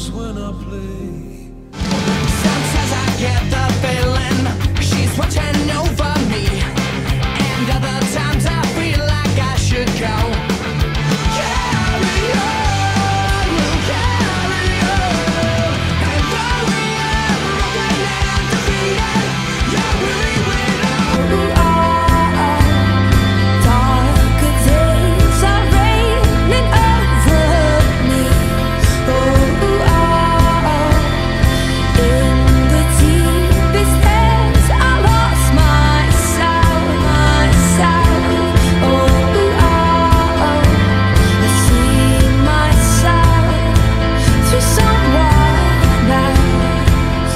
colors when I play. Sometimes I get the feeling she's watching over me, and other times I feel like I should go. Carry on, carry on. And though we are broken and defeated, you're really with darker days are raining over me. In the deepest depths, I lost myself. I see myself through someone else.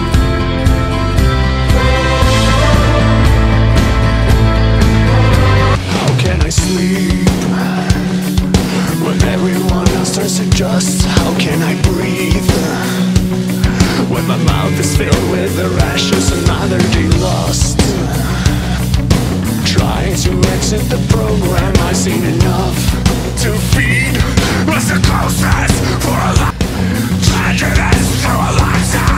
How can I sleep when everyone else turns to dust? How can I breathe when my mouth is filled with their ashes, another day lost? Trying to exit the program, I've seen enough to feed us the closest for a life. Tragedies through a lifetime.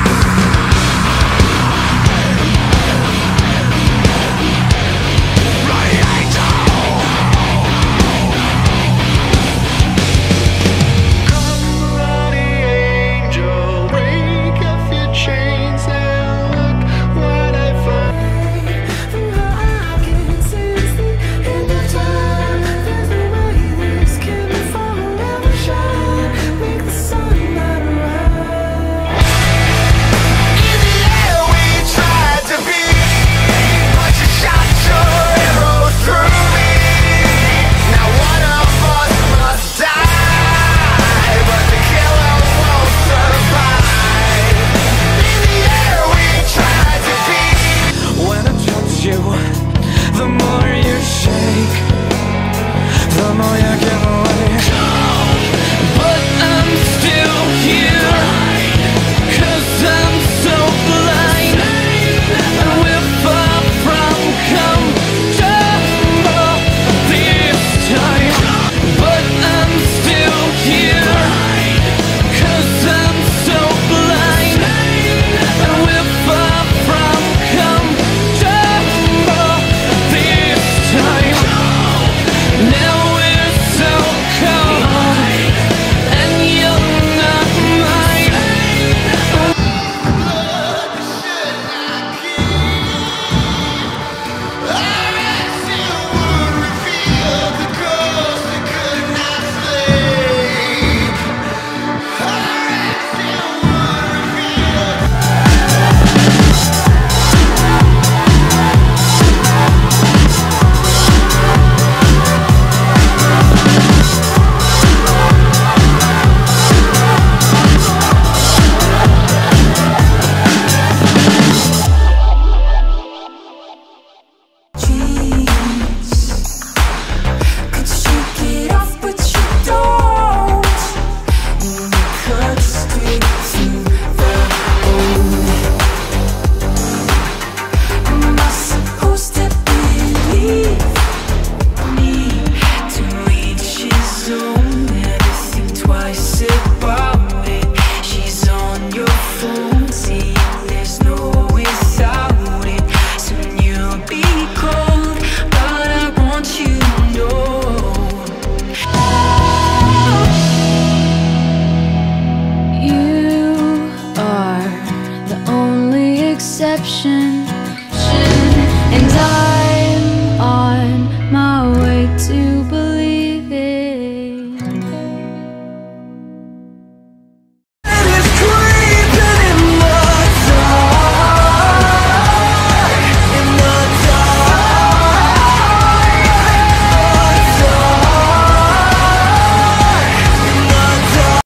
The more you shake, the more you give away. But I'm still here, 'cause I'm so blind, and we're far from comfortable this time. But I'm still here, 'cause I'm so blind, and we're far from comfortable this time. Now we're so cold, and you're not mine. Blood should not keep. Our action would reveal the ghost that could not sleep. Our action would reveal. Could shake it off, but you don't. You cut straight through the bone. Am I supposed to believe me to reach his own? Never think twice about it. She's on your phone, saying there's no without it. Soon you'll be cold, but I want you to know. You are the only exception, and I'm on my way to believing. It's creeping in the dark, in the dark.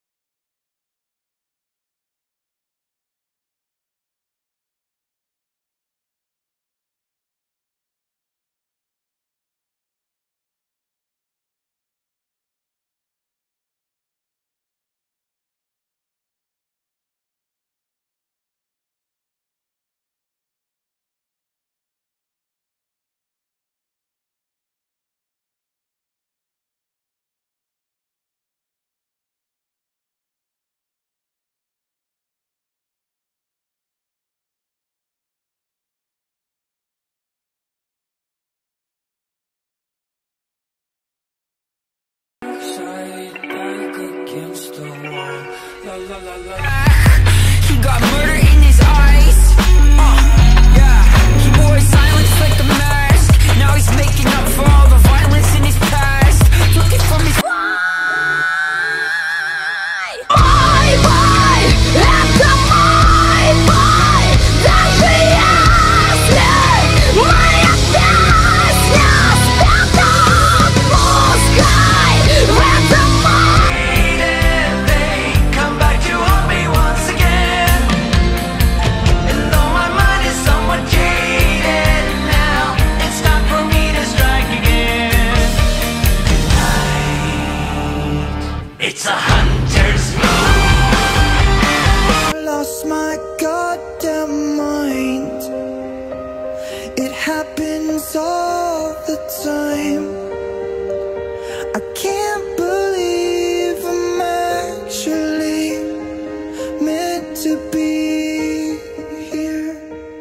goddamn mind. It happens all the time. I can't believe I'm actually meant to be here.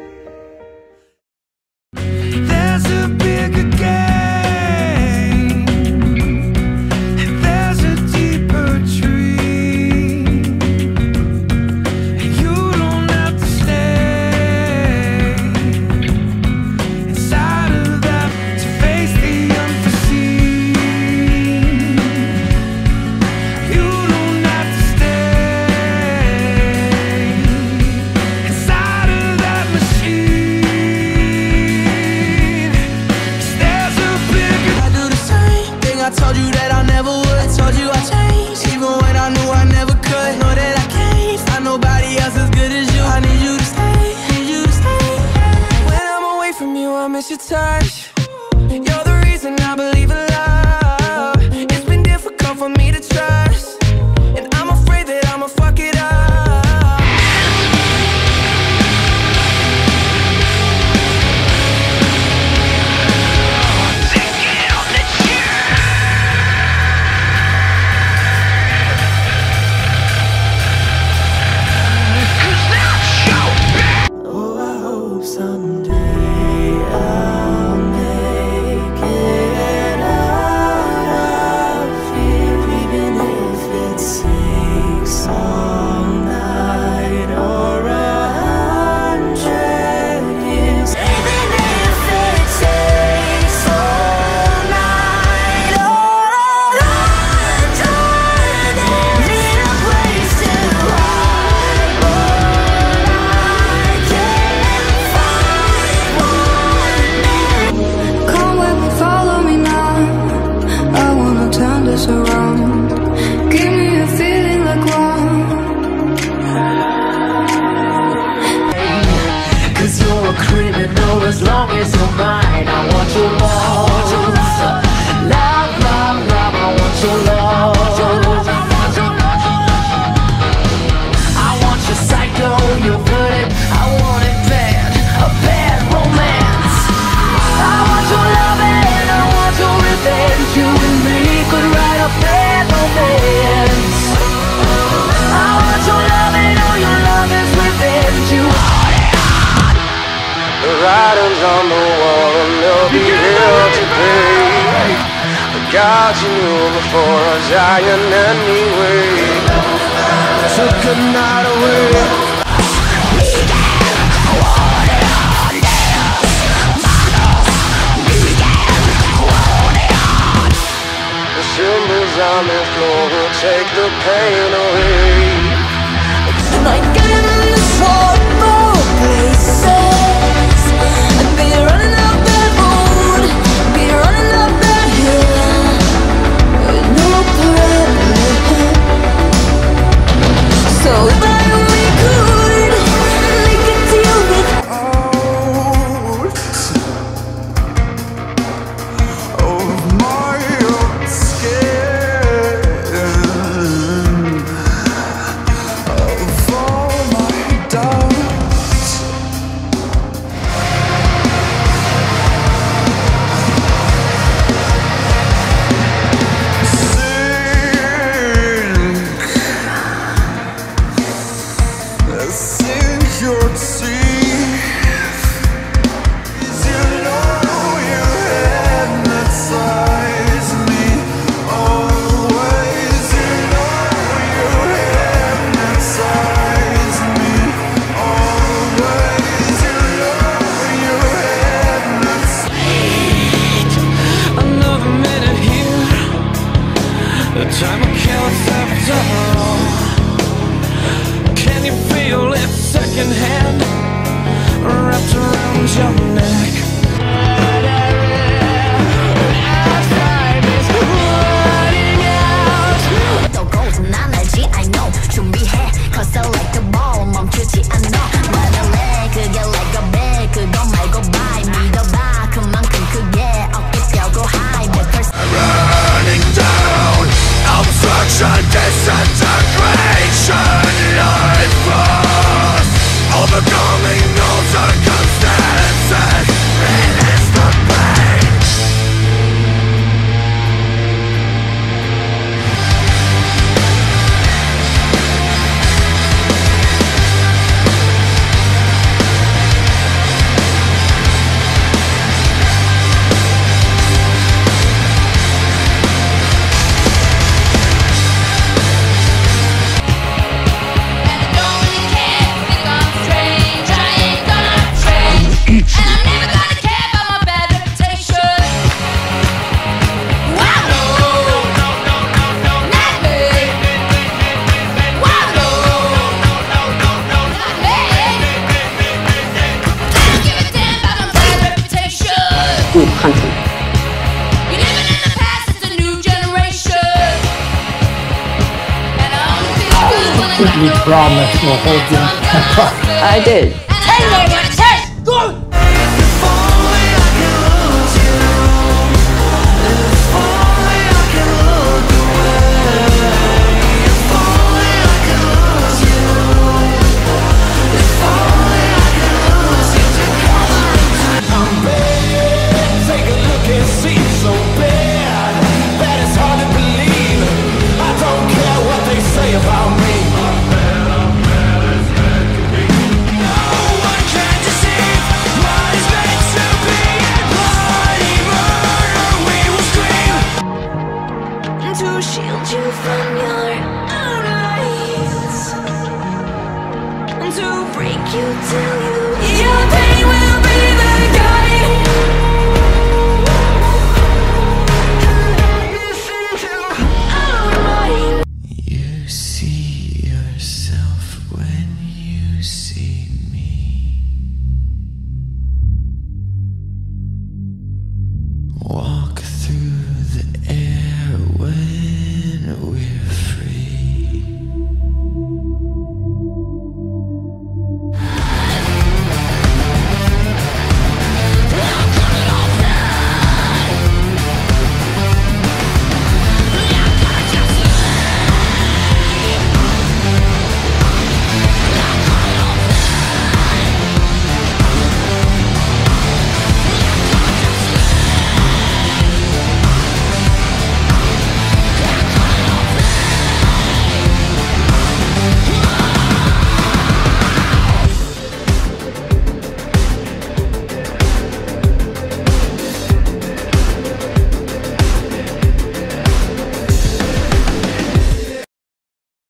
There's a bigger game, and there's a deeper tree. You don't have to stay inside of that to face the unforeseen. You don't have to stay inside of that machine. 'Cause there's a bigger. I do the same thing I told you that I never would. I told you I changed, even when I knew I never could. Know that I can't find nobody else as good as you. I need you to stay, need you to stay. When I'm away from you, I miss your touch. You're the reason I believe in love. It's been difficult for me to trust, and I'm afraid that I'ma fuck it up. Oh, I hope someday I'll make it out of here, even if it takes all night or 100 years. Even if it takes all night or 100 years. Need a place to hide, but I can't find one. Come with me, follow me now. I wanna turn this around. Give me a feeling like one. 'Cause you're a criminal as long as you're mine. I want your love. Love, love, love, I want your love. I want your psycho, your bullet. I want it bad, a bad romance. I want your love and I want your revenge. You and me could write a bad romance. I want your love and all your love is revenge. You want it hard. The writing's on the wall and they'll be here to pay. The gods you knew before are dying anyway. Took a night away. The symbols on the floor will take the pain away. And I get in this world more places, and be running up that road, be running up that hill, with no plan. So if I only could make a deal with of my own skin, of all my doubts. Sink your teeth. You know you hypnotize me always. You know you hypnotize me always. You know you hypnotize me. Another minute here, the time I can't stop tomorrow. Can you feel it secondhand, wrapped around your neck? As time is running out. 또 고장난알지 I know 준비해 cause I like the ball 멈추지 않아 말할래 그게 like a bag 그거 말고 bye 믿어봐 그만큼 크게 어깨 펴고 high Running down, obstruction, disintegration, life force. promise will hold you. I did. To shield you from your own eyes, and to break you till you